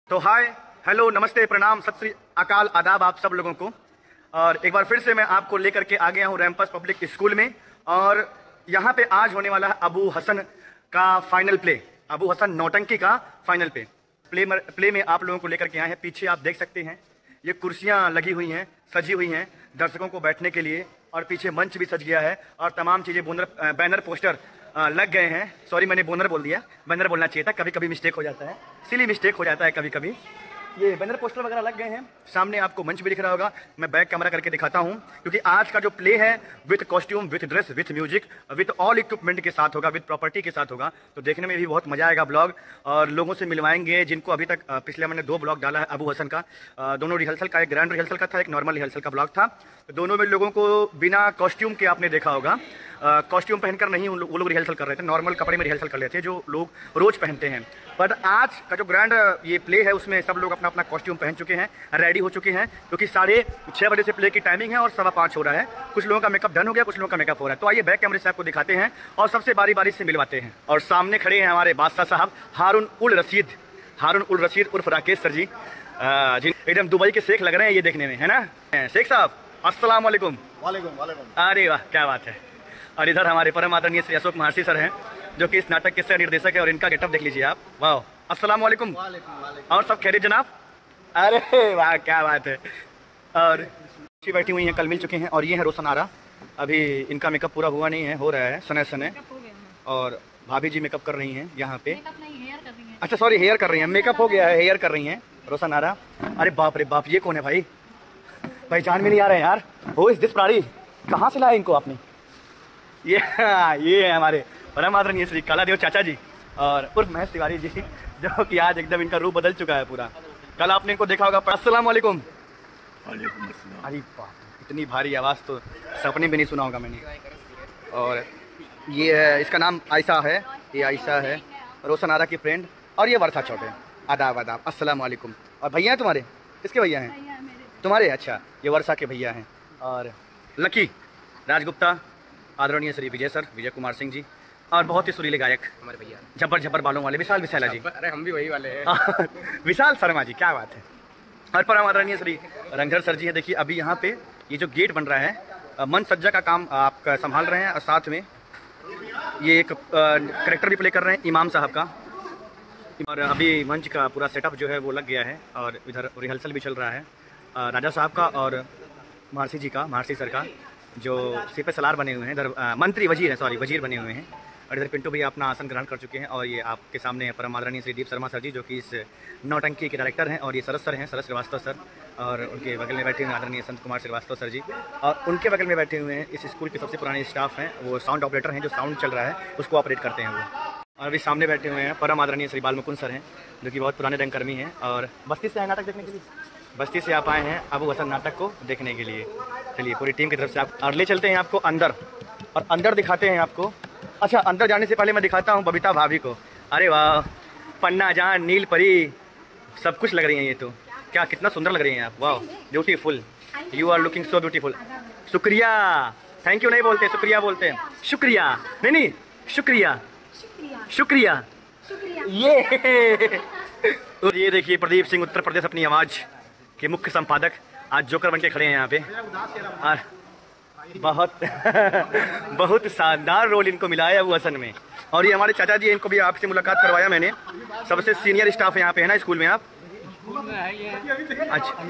तो हाय, हेलो, नमस्ते, प्रणाम, सत श्री अकाल, आदाब आप सब लोगों को। और एक बार फिर से मैं आपको लेकर के आ गया हूँ रैंपस पब्लिक स्कूल में। और यहाँ पे आज होने वाला है अबू हसन का फाइनल प्ले, अबू हसन नौटंकी का फाइनल प्ले में आप लोगों को लेकर के आए हैं। पीछे आप देख सकते हैं ये कुर्सियाँ लगी हुई हैं, सजी हुई हैं दर्शकों को बैठने के लिए, और पीछे मंच भी सज गया है और तमाम चीज़ें बैनर पोस्टर लग गए हैं। सॉरी, मैंने बोनर बोल दिया, बैनर बोलना चाहिए था, कभी कभी मिस्टेक हो जाता है, सिली मिस्टेक हो जाता है कभी कभी। ये बैनर पोस्टर वगैरह लग गए हैं। सामने आपको मंच भी दिख रहा होगा, मैं बैक कैमरा करके दिखाता हूँ, क्योंकि आज का जो प्ले है with costume, with dress, with music, with all equipment के साथ होगा, विथ प्रॉपर्टी के साथ होगा। तो देखने में भी बहुत मजा आएगा ब्लॉग, और लोगों से मिलवाएंगे जिनको अभी तक पिछले मैंने 2 ब्लॉग डाला है अबू हसन का। दोनों रिहर्सल का, एक ग्रैंड रिहर्सल का था, एक नॉर्मल रिहर्सल का ब्लॉग था। तो दोनों में लोगों को बिना कॉस्ट्यूम के आपने देखा होगा, कॉस्ट्यूम पहनकर नहीं वो लोग रिहर्सल कर रहे थे, नॉर्मल कपड़े में रिहर्सल कर रहे थे जो लोग रोज पहनते हैं। बट आज का जो ग्रैंड ये प्ले है उसमें सब लोग अपना अपना कॉस्ट्यूम पहन चुके हैं, रेडी हो चुके हैं, क्योंकि 6:30 बजे से प्ले की टाइमिंग है और 5:15 हो रहा है। कुछ लोगों का मेकअप डन हो गया, कुछ लोगों का मेकअप हो रहा है। तो आइए बैक कैमरे से आपको दिखाते हैं और सबसे बारी बारी से मिलवाते हैं। और सामने खड़े हैं हमारे बादशाह साहब हारून उल रशीद उर्फ राकेश सर जी, एकदम दुबई के शेख लग रहे हैं ये देखने में, है ना शेख साहब? अस्सलाम वालेकुम। वालेकुम। अरे वाह, क्या बात है। और इधर हमारे परम आदरणीय श्री अशोक महर्षि सर हैं, जो कि इस नाटक के सह निर्देशक है, और इनका गेटअप देख लीजिए आप। वाह, अस्सलाम वालेकुम। और सब खैरियत जनाब? अरे वाह, क्या बात है। और अच्छी बैठी हुई हैं, कल मिल चुके हैं। और ये है रोशन आरा, अभी इनका मेकअप पूरा हुआ नहीं है, हो रहा है सने। और भाभी जी मेकअप कर रही हैं यहाँ पे। अच्छा सॉरी, हेयर कर रही हैं, मेकअप हो गया है, हेयर कर रही हैं रोशन आरा। अरे बाप रे बाप, ये कौन है भाई? पहचान में नहीं आ रहे हैं यार। हो इस दिस प्राणी, कहाँ से लाए इनको आपने? ये है हमारे परम आदरणीय श्री कालादेव चाचा जी और उर्फ महेश तिवारी जी, जो कि आज एकदम इनका रूप बदल चुका है पूरा। कल आपने इनको देखा होगा। अस्सलाम वालेकुम। अरे बाप, इतनी भारी आवाज़ तो सपने में नहीं सुना होगा मैंने। और ये है, इसका नाम आयशा है, ये आयशा है रोशन आरा की फ्रेंड, और ये वर्षा छोटे। आदाब, अस्सलाम वालेकुम। और भैया हैं तुम्हारे? किसके भैया हैं तुम्हारे? अच्छा, ये वर्षा के भैया हैं। और लकी राजगुप्ता, आदरणीय श्री विजय कुमार सिंह जी, और बहुत ही सुरीले गायक हमारे भैया, झब्बर बालों वाले विशाल विशाला जी। अरे हम भी वही वाले हैं। विशाल शर्मा जी, क्या बात है। और परम आदरणीय श्री रंगधर सर जी हैं। देखिए अभी यहाँ पे ये जो गेट बन रहा है, मंच सज्जा का काम आप संभाल रहे हैं, और साथ में ये एक करेक्टर भी प्ले कर रहे हैं इमाम साहब का। और अभी मंच का पूरा सेटअप जो है वो लग गया है, और इधर रिहर्सल भी चल रहा है राजा साहब का और महर्षि सर का, जो सिपह सलार बने हुए हैं, इधर वजीर बने हुए हैं। और इधर पिंटू भैया अपना आसन ग्रहण कर चुके हैं। और ये आपके सामने है परम आदरणीय श्री दीप शर्मा सर जी, जो कि इस नौटंकी के डायरेक्टर हैं। और ये सरस सर हैं, सरस श्रीवास्तव सर, और उनके बगल में बैठे हुए आदरणीय संत कुमार श्रीवास्तव सर जी, और उनके बगल में बैठे हुए हैं इस स्कूल के सबसे पुराने स्टाफ हैं, वो साउंड ऑपरेटर हैं, जो साउंड चल रहा है उसको ऑपरेट करते हैं वो। और अभी सामने बैठे हुए हैं परम आदरणीय श्री बालमुकुंद सर हैं, जो कि बहुत पुराने रंगकर्मी हैं, और बस्ती से आए नाटक देखने के लिए, बस्ती से आप आए हैं अबू हसन नाटक को देखने के लिए। चलिए पूरी टीम की तरफ से आप, और ले चलते हैं आपको अंदर, और अंदर दिखाते हैं आपको। अच्छा, अंदर जाने से पहले मैं दिखाता हूँ बबीता भाभी को। अरे वाह, पन्ना जान, नील परी, सब कुछ लग रही हैं ये तो। क्या, कितना सुंदर लग रही हैं आप। वाह, beautiful, you are looking so beautiful. शुक्रिया, थैंक यू नहीं बोलते, शुक्रिया बोलते हैं। शुक्रिया नहीं, शुक्रिया। ये देखिए प्रदीप सिंह उत्तर प्रदेश अपनी आवाज़ के मुख्य संपादक आज जोकर बन के खड़े हैं यहाँ पे। और बहुत शानदार रोल इनको मिला है अबू हसन में। और ये हमारे चाचा जी, इनको भी आपसे मुलाकात करवाया मैंने, सबसे सीनियर स्टाफ है यहाँ पे, है ना स्कूल में आप? अच्छा,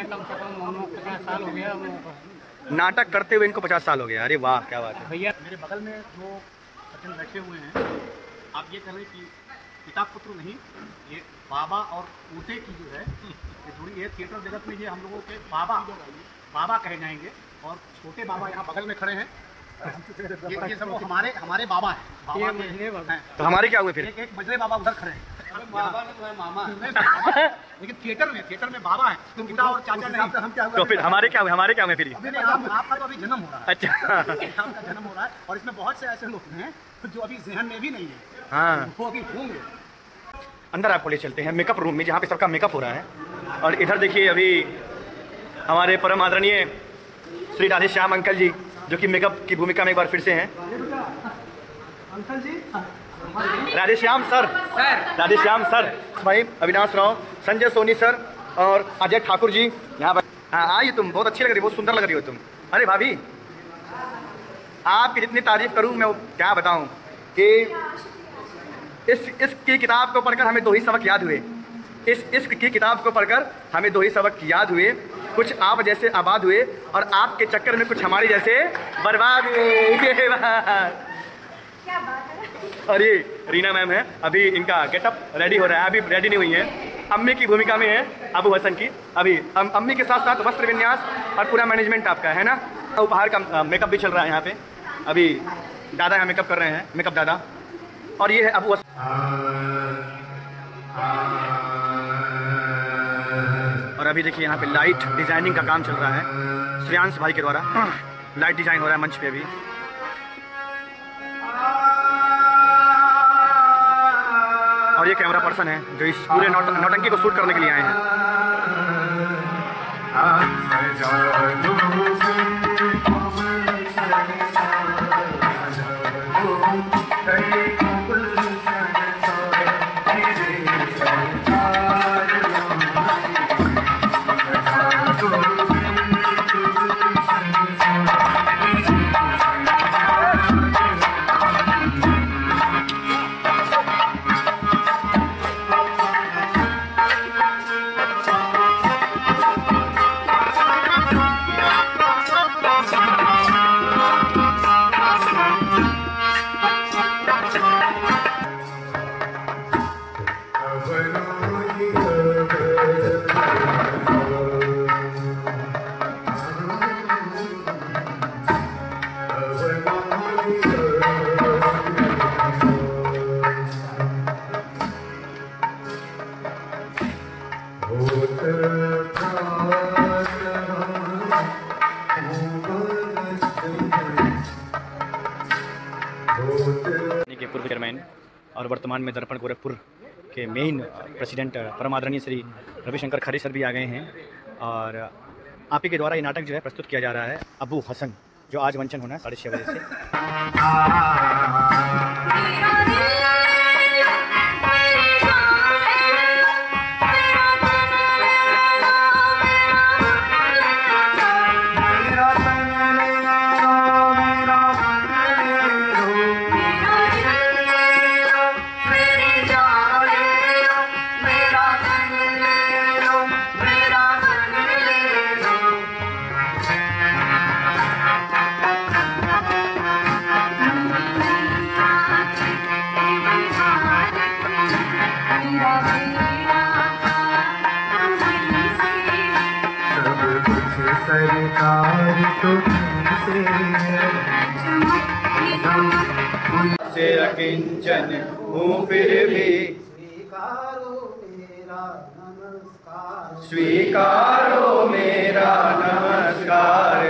नाटक करते हुए इनको 50 साल हो गया। अरे वाह, क्या बात है भैया। मेरे बगल में जो सचिन बैठे हुए हैं, आप ये कह रहे कि पिता पुत्र नहीं, ये बाबा और पोते की जो है ये जुड़ी है। थिएटर जगत में ये हम लोगों के बाबा कहे जाएंगे, और छोटे बाबा यहाँ बगल में खड़े हैं। ये सब हमारे बाबा हैं। तो हमारे क्या हुए फिर? एक मजरे बाबा उधर खड़े हैं। बाबा ने तो मामा, लेकिन थिएटर में बाबा है, तो पिता और चाचा नहीं। हम क्या हुआ? तो फिर हमारे क्या हुए फिर? आपका तो अभी जन्म हो रहा है। अच्छा, आपका जन्म हो रहा है, और इसमें बहुत से ऐसे लोग हैं जो अभी जहन में भी नहीं है, हाँ, वो अभी होंगे। अंदर आपको ले चलते हैं मेकअप रूम में, जहाँ पे सबका मेकअप हो रहा है। और इधर देखिए अभी हमारे परम आदरणीय श्री राधेश्याम अंकल जी, जो कि मेकअप की भूमिका में एक बार फिर से हैं। Uncle ji Radheshyam sir, Radheshyam sir, भाई अविनाश राव, संजय सोनी सर और अजय ठाकुर जी यहाँ पर। हाँ आइए, तुम बहुत अच्छी लग रही हो, बहुत सुंदर लग रही हो तुम। अरे भाभी, आपकी जितनी तारीफ करूँ मैं क्या बताऊँ कि इसकी किताब को पढ़कर हमें 2 ही सबक याद हुए। इश्क की किताब को पढ़कर हमें 2 ही सबक याद हुए। कुछ आप जैसे आबाद हुए और आपके चक्कर में कुछ हमारे जैसे बर्बाद हुए। और ये रीना मैम है, अभी इनका गेटअप रेडी हो रहा है, अभी रेडी नहीं हुई है। अम्मी की भूमिका में है अबू हसन की। अभी अम्मी के साथ साथ वस्त्र विन्यास और पूरा मैनेजमेंट आपका है ना। उपहार का मेकअप भी चल रहा है यहाँ पे। अभी दादा यहाँ मेकअप कर रहे हैं, मेकअप दादा। और ये है अबू हसन। और अभी देखिए यहाँ पे लाइट डिजाइनिंग का काम चल रहा है श्रेयांश भाई के द्वारा। लाइट डिजाइन हो रहा है मंच पे अभी। और ये कैमरा पर्सन है जो इस पूरे नौटंकी को शूट करने के लिए आए हैं। के पूर्व चेयरमैन और वर्तमान में दर्पण गोरखपुर के मेन प्रेसिडेंट परम आदरणीय श्री रविशंकर खरे सर भी आ गए हैं। और आप ही के द्वारा ये नाटक जो है प्रस्तुत किया जा रहा है अबू हसन, जो आज मंचन होना है 6:30 बजे से। से अकिंचन हूँ फिर भी स्वीकारो मेरा नमस्कार।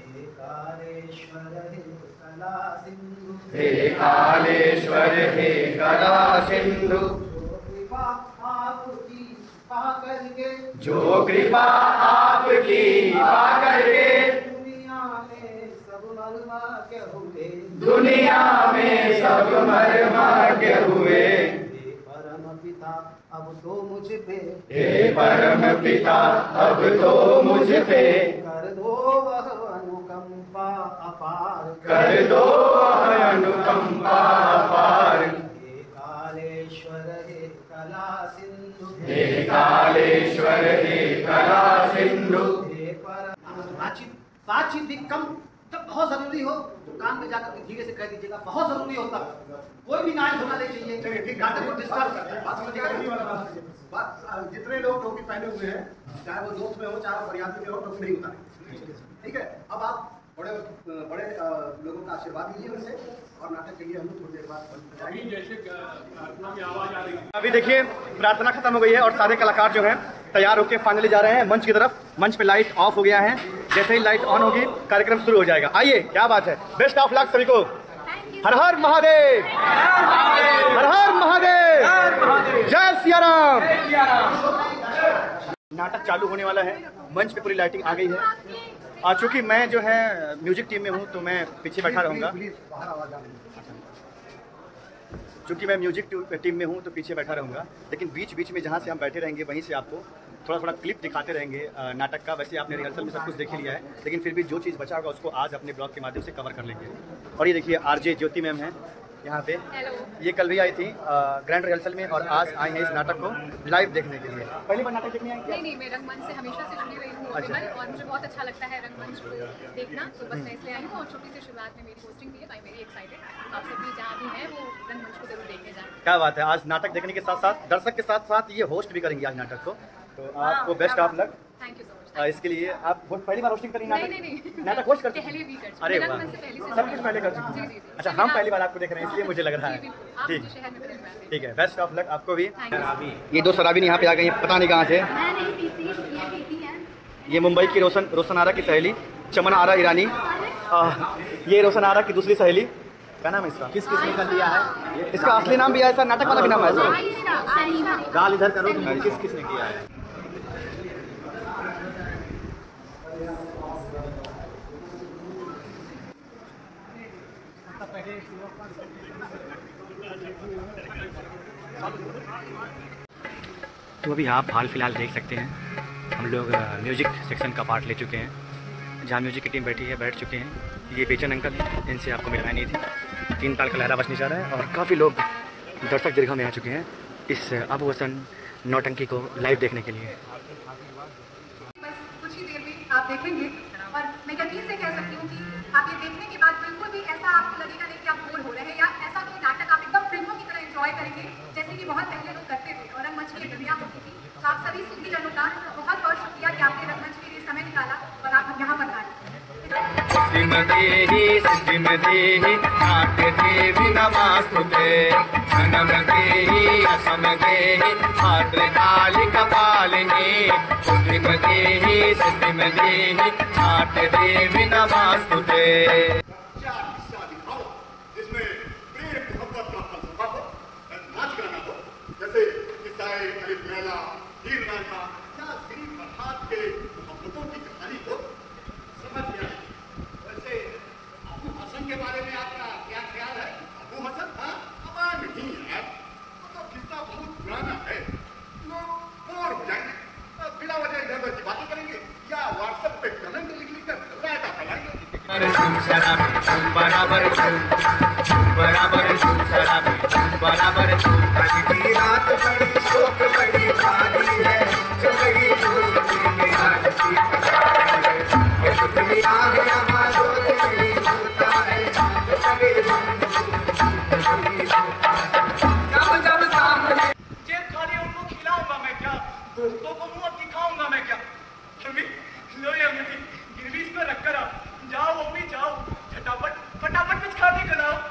हे कालेश्वर हे कला सिंधु, जो कृपा आपकी पाकर के दुनिया में सब मर्माज्ञ हुए। परम पिता अब तो मुझ पे, हे परम पिता अब तो मुझ पे कर दो वह अनुकंपा अपार, कर दो वह अनुकंपा अपार। हे कालेश्वर हे कला सिंधु, हे कालेश्वर हे कला सिंधु। हे परम बातचीत भी कम तब बहुत जरूरी हो तो कान में जाकर धीरे से कह दीजिएगा, बहुत जरूरी होता कोई भी नाच होना नहीं चाहिए, नाटक को डिस्टर्ब करते हैं। बात समझिएगा, जितने लोग टोपी पहने हुए हैं, चाहे वो दोस्त में हो चाहे वो फरियादी में हो, टोपी नहीं उतारे, ठीक है। अब आप बड़े बड़े लोगों का आशीर्वाद लीजिए उनसे और नाटक के लिए हम लोग थोड़ी देर बाद जैसे प्रार्थना में आवाज आ रही है। अभी देखिए प्रार्थना खत्म हो गई है और सारे कलाकार जो हैं तैयार होकर फाइनली जा रहे हैं मंच की तरफ। मंच पे लाइट ऑफ हो गया है, जैसे ही लाइट ऑन होगी कार्यक्रम शुरू हो जाएगा। आइए, क्या बात है। बेस्ट ऑफ लक सभी को। हर हर महादेव, हर हर महादेव, जय सिया राम। नाटक चालू होने वाला है, मंच पे पूरी लाइटिंग आ गई है। चूंकि मैं जो है म्यूजिक टीम में हूँ तो मैं पीछे बैठा रहूंगा। चूँकि मैं म्यूजिक टीम में हूँ तो पीछे बैठा रहूँगा, लेकिन बीच बीच में जहाँ से हम बैठे रहेंगे वहीं से आपको थोड़ा थोड़ा क्लिप दिखाते रहेंगे नाटक का। वैसे आपने रिहर्सल में सब कुछ देख ही लिया है, लेकिन फिर भी जो चीज़ बचा होगा उसको आज अपने ब्लॉग के माध्यम से कवर कर लेंगे। और ये देखिए आरजे ज्योति मैम हैं यहाँ पे। ये कल भी आई थी ग्रैंड रिहर्सल में और आज आई हैं इस नाटक को लाइव देखने के लिए। पहली बार नाटक देखने आई क्या? नहीं, मैं रंगमंच से हमेशा से जुड़ी रही हूँ। अच्छा। और मुझे बहुत अच्छा लगता है रंगमंच को देखना, तो बस मैं इसलिए आई हूँ। और छोटी सी शुरुआत में मेरी होस्टिंग भी है, आई वेरी एक्साइटेड। आप सभी जहाँ भी हैं वो रंगमंच को जरूर देखने जाएं। क्या बात है, आज नाटक देखने के साथ साथ दर्शक के साथ साथ ये होस्ट भी करेंगी आज नाटक को, तो आपको best of luck. Thank you so much. इसके लिए आप पहली बार होस्टिंग करी नाटक? नहीं, नाटक होस्ट कर चुकी? पहले भी कर चुकी। अरे मैं वाह, रंगमंच से पहले से सब कुछ पहले कर चुकी। जी। अच्छा, हम पहली बार आपको देख रहे हैं इसलिए मुझे लग रहा है। आप ठीक, मुझे शहर में पहली बार देख। ठीक है, बेस्ट ऑफ लक आपको भी। Thank you. ये दो शराबी यहाँ पे आ गई हैं, पता नहीं कहाँ से। मैं नहीं पीती, ये पीती है। ये मुंबई की रोशन आरा की सहेली चमन आरा ईरानी, ये रोशन आरा की दूसरी सहेली। क्या नाम है इसका? किस किस ने कर दिया है? इसका असली नाम भी है ऐसा, नाटक वाला भी नाम है ऐसा। गाल इधर करो तुम, किस किस ने किया है? तो अभी आप हाल फिलहाल देख सकते हैं हम लोग म्यूजिक सेक्शन का पार्ट ले चुके हैं, जहाँ म्यूजिक की टीम बैठ चुके हैं। ये बेचन अंकल, इनसे आपको मिलवाई नहीं थी। 3 ताल का लहरा बजने जा रहा है और काफ़ी लोग दर्शक दीर्घा में आ चुके हैं इस अबू हसन नौटंकी को लाइव देखने के लिए। बस कुछ ही देर में आप देखेंगे और मैं यकीन से कह सकती हूँ कि आप ये देखने के बाद बिल्कुल भी ऐसा आपको लगेगा नहीं कि आप बोर हो रहे हैं, या ऐसा कोई नाटक आप एकदम फिल्मों की तरह एंजॉय करेंगे जैसे कि बहुत पहले लोग करते थे और रंगमंच की दुनिया होती थी। तो आप सभी सुधीजनों का बहुत बहुत शुक्रिया कि आपने रंगमंच के लिए समय निकाला और आप यहाँ पर आए। जिसमें प्रेम मोहब्बत का फलसफा हो, नाच गाना हो, जैसे किस्साए अलिफ लैला, हीर रांझा या श्री फरहाद के मोहब्बतों की कहानी हो, समझ गया। वैसे अबू हसन के बारे में आपका क्या ख्याल है? अबू हसन? हाँ, अब नहीं यार, तो किस्सा बहुत पुराना है, लोग बोर हो जाएंगे, बिना वजह इधर उधर की बातें करेंगे या व्हाट्सएप पे कमेंट लिख कर रायता फैलाएंगे। बराबर रात बड़ी शोक बड़ी भारी है, जो बड़ी दोस्ती में आती है, दुनिया में हमारो दिल होता है, जब सामने जेब खाली उनको खिलाऊंगा मैं क्या, दोस्तों को मुंह दिखाऊंगा मैं क्या। लो ये अंगूठी गिरवी इस पे रख कर आओ, जाओ वो भी जाओ, फटाफट कुछ खाने को लाओ।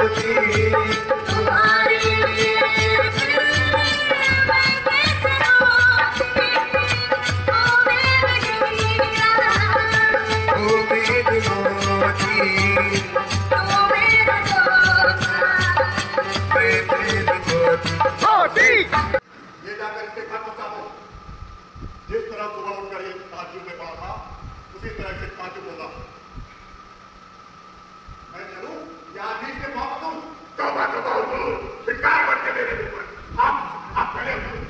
तुम्हारे लिए ये जाकर इसके घर पहुंचाओ। जिस तरह सुबह उठकर ये ताज्जुब में पड़ा था उसी तरह से ताज्जुब होगा। मैं चलूं या आदमी इसके पाँव पकड़ूं? तौबा तौबा हुजूर, धिक्कार बरसे मेरे ऊपर। आप पहले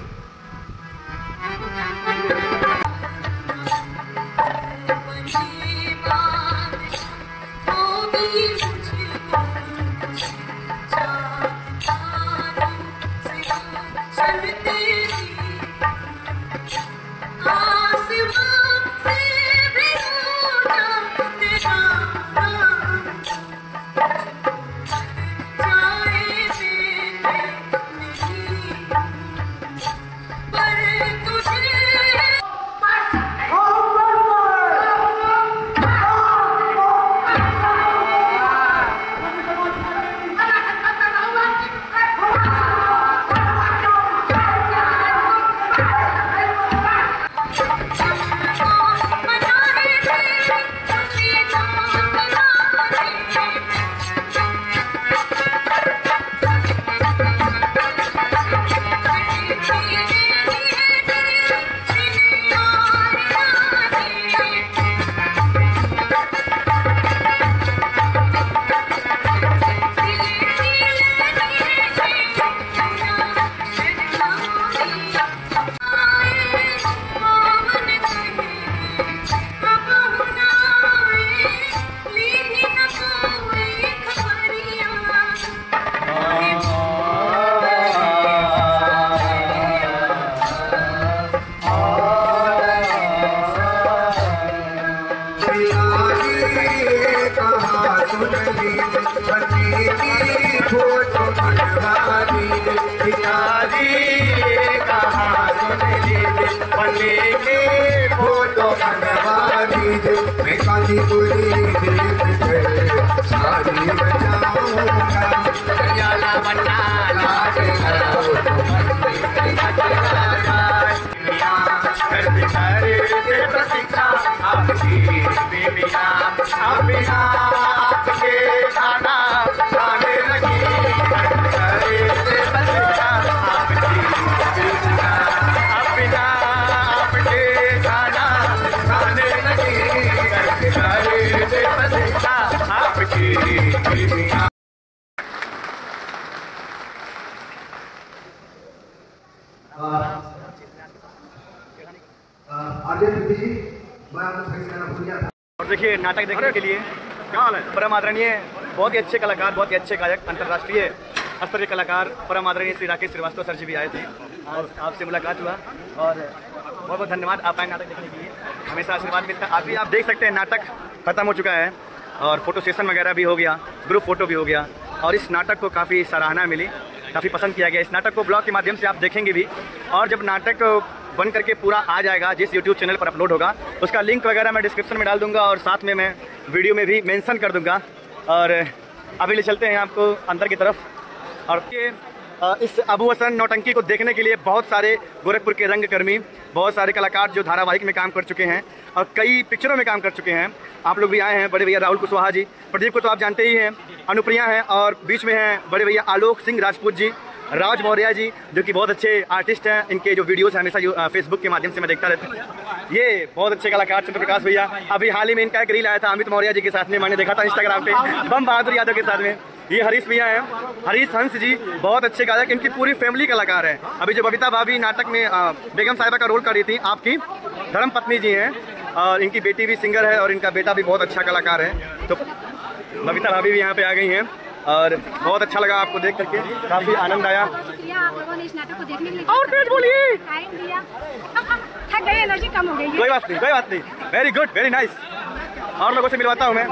और देखिए नाटक देखने के लिए परम आदरणीय बहुत ही अच्छे कलाकार, बहुत ही अच्छे गायक, अंतर्राष्ट्रीय स्तर के कलाकार परम आदरणीय श्री राकेश श्रीवास्तव सर जी भी आए थे और आपसे मुलाकात हुआ और बहुत बहुत धन्यवाद। आप आए नाटक देखने के लिए, हमेशा आशीर्वाद मिलता है। आप भी आप देख सकते हैं नाटक खत्म हो चुका है और फोटो सेशन वगैरह भी हो गया, ग्रुप फोटो भी हो गया और इस नाटक को काफ़ी सराहना मिली, काफ़ी पसंद किया गया। इस नाटक को ब्लॉग के माध्यम से आप देखेंगे भी और जब नाटक बन करके पूरा आ जाएगा, जिस यूट्यूब चैनल पर अपलोड होगा उसका लिंक वगैरह मैं डिस्क्रिप्शन में डाल दूंगा और साथ में मैं वीडियो में भी मेंशन कर दूंगा। और अभी ले चलते हैं आपको अंदर की तरफ। और ये इस अबू हसन नौटंकी को देखने के लिए बहुत सारे गोरखपुर के रंगकर्मी, बहुत सारे कलाकार जो धारावाहिक में काम कर चुके हैं और कई पिक्चरों में काम कर चुके हैं, आप लोग भी आए हैं। बड़े भैया राहुल कुशवाहा जी, प्रदीप को तो आप जानते ही हैं, अनुप्रिया हैं और बीच में हैं बड़े भैया आलोक सिंह राजपूत जी, राज मौर्य जी जो कि बहुत अच्छे आर्टिस्ट हैं। इनके जो वीडियोस हैं हमेशा जो फेसबुक के माध्यम से मैं देखता रहता हूँ। ये बहुत अच्छे कलाकार चंद्रप्रकाश भैया, अभी हाल ही में इनका एक रील आया था अमित मौर्य जी के साथ में, मैंने देखा था इंस्टाग्राम पे, बम बहादुर यादव के साथ में। ये हरीश भैया हैं, हरीश हंस जी बहुत अच्छे गायक, इनकी पूरी फैमिली कलाकार है। अभी जो बबीता भाभी नाटक में बेगम साहिबा का रोल कर रही थी, आपकी धर्म पत्नी जी हैं और इनकी बेटी भी सिंगर है और इनका बेटा भी बहुत अच्छा कलाकार है। तो बबीता भाभी भी यहाँ पे आ गई हैं और बहुत अच्छा लगा आपको देख करके, काफी आनंद आया। आप लोगों ने इस नाटक को देखने के लिए और तेज बोलिए, टाइम दिया, थक गई, एनर्जी कम हो गई। कोई बात नहीं, कोई बात नहीं, वेरी गुड, वेरी नाइस। और लोगों से मिलवाता हूँ मैं।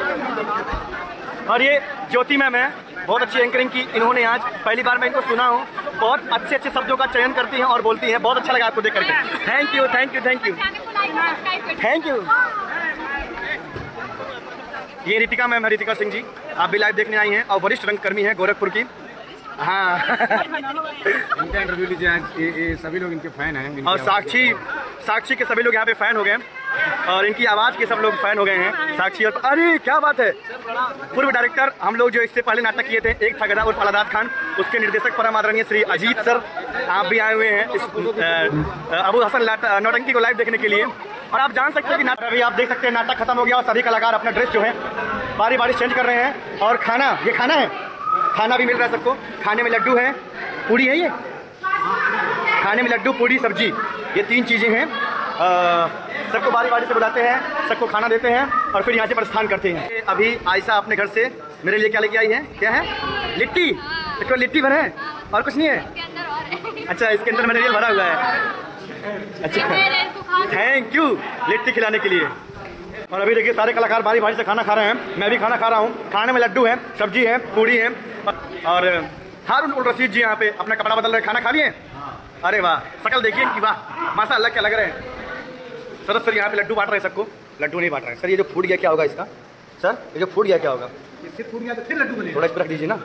और ये ज्योति मैम है, बहुत अच्छी एंकरिंग की इन्होंने आज, पहली बार मैं इनको सुना हूँ, बहुत अच्छे अच्छे शब्दों का चयन करती हैं और बोलती हैं। बहुत अच्छा लगा आपको देख करके, thank you thank you thank you thank you. ये रितिका मैम है, रितिका सिंह जी, आप भी लाइव देखने आई हैं और वरिष्ठ रंगकर्मी हैं गोरखपुर की। हाँ इनका इंटरव्यू लीजिए, ये सभी लोग इनके फैन हैं। और साक्षी के सभी लोग यहाँ पे फैन हो गए हैं और इनकी आवाज़ के सब लोग फैन हो गए हैं। साक्षी और अरे क्या बात है, पूर्व डायरेक्टर हम लोग जो इससे पहले नाटक किए थे एक था गधा उर्फ अलादाद खान, उसके निर्देशक परम आदरणीय श्री अजीत सर आप भी आए हुए हैं इस अबू हसन नौटंकी को लाइव देखने के लिए। और आप जान सकते हैं कि नाटक अभी आप देख सकते हैं नाटक खत्म हो गया और सभी कलाकार अपना ड्रेस जो है बारी बारी चेंज कर रहे हैं। और खाना, ये खाना है, खाना भी मिल रहा है सबको। खाने में लड्डू है, पूड़ी है, ये खाने में लड्डू पूड़ी सब्जी, ये 3 चीज़ें हैं। सबको बारी बारी से बुलाते हैं, सबको खाना देते हैं और फिर यहाँ से प्रस्थान करते हैं। अभी आयशा अपने घर से मेरे लिए क्या लेके आई है, क्या है, लिट्टी। तो लिट्टी भरा है और कुछ नहीं है। अच्छा, इसके अंदर मटेरियल भरा हुआ है। अच्छा, थैंक यू लिट्टी खिलाने के लिए। और अभी देखिए सारे कलाकार बारी बारी से खाना खा रहे हैं, मैं भी खाना खा रहा हूँ। खाने में लड्डू है, सब्जी है, पूड़ी है। और हारून उल रशीद जी यहाँ पे अपना कपड़ा बदल रहे, खाना खा लिए। अरे वाह, शकल देखिए कि वाह माशाअल्लाह क्या लग रहे हैं। सर यहाँ पे लड्डू बांट रहे हैं सबको, लड्डू नहीं बांट रहे हैं सर। ये जो फूट गया क्या होगा इसका सर, ये जो फूट गया क्या होगा, इससे फूट गया तो फिर लड्डू बने, थोड़ा इस पर रख दीजिए ना।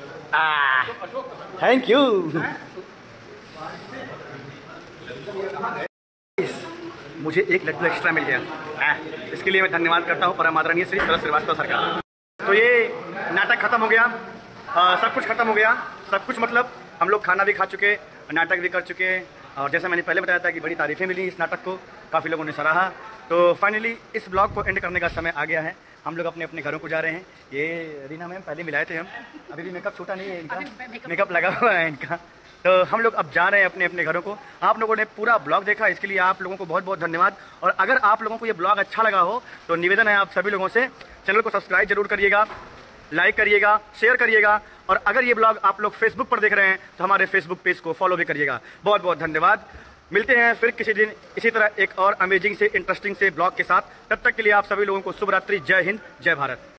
Thank you. मुझे एक लड्डू एक्स्ट्रा मिल गया, इसके लिए मैं धन्यवाद करता हूँ परम आदरणीय श्री शरद श्रीवास्तव सर का। तो ये नाटक खत्म हो गया, सब कुछ खत्म हो गया, सब कुछ मतलब हम लोग खाना भी खा चुके, नाटक भी कर चुके। और जैसा मैंने पहले बताया था कि बड़ी तारीफ़ें मिली इस नाटक को, काफ़ी लोगों ने सराहा। तो फाइनली इस ब्लॉग को एंड करने का समय आ गया है, हम लोग अपने अपने घरों को जा रहे हैं। ये रीना मैम पहले मिलाए थे हम, अभी भी मेकअप छूटा नहीं है इनका, मेकअप लगा हुआ है इनका। तो हम लोग अब जा रहे हैं अपने अपने घरों को। आप लोगों ने पूरा ब्लॉग देखा, इसके लिए आप लोगों को बहुत बहुत धन्यवाद। और अगर आप लोगों को ये ब्लॉग अच्छा लगा हो तो निवेदन है आप सभी लोगों से, चैनल को सब्सक्राइब जरूर करिएगा, लाइक करिएगा, शेयर करिएगा। और अगर ये ब्लॉग आप लोग फेसबुक पर देख रहे हैं तो हमारे फेसबुक पेज को फॉलो भी करिएगा। बहुत बहुत धन्यवाद। मिलते हैं फिर किसी दिन इसी तरह एक और अमेजिंग से इंटरेस्टिंग से ब्लॉग के साथ। तब तक के लिए आप सभी लोगों को शुभ रात्रि। जय हिंद, जय भारत।